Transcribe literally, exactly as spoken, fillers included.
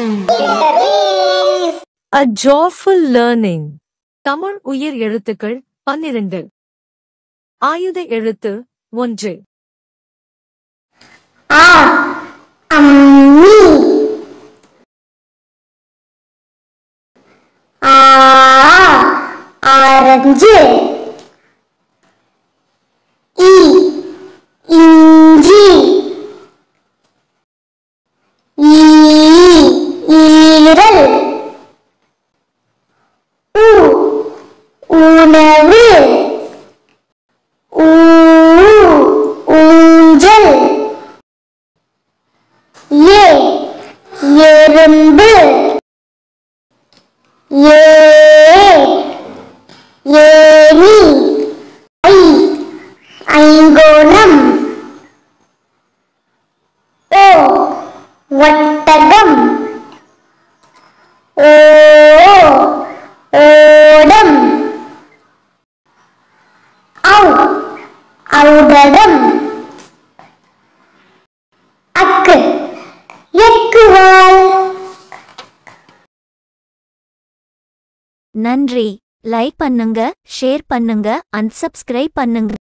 A joyful learning. Tamil உயிர் எழுத்துக்கள் பன்னிரண்டு. ஆயுத எழுத்து ஒன்று. ஆ அம்மி. ஆ ஆரஞ்சு. இ இஞ்சி. ஈ ஈரல். உ உணவு. ஊ ஊஞ்சல். ஏ எறும்பு. ஏ ஏணி. ஐ ஐங்கோணம். ஓ ஒட்டகம். ஓ ஓடம். ஔ ஔடதம். அக்கு எக்குவால். நன்றி. லைக் பண்ணுங்க, ஷேர் பண்ணுங்க, அன்சப்ஸ்கிரைப் பண்ணுங்க.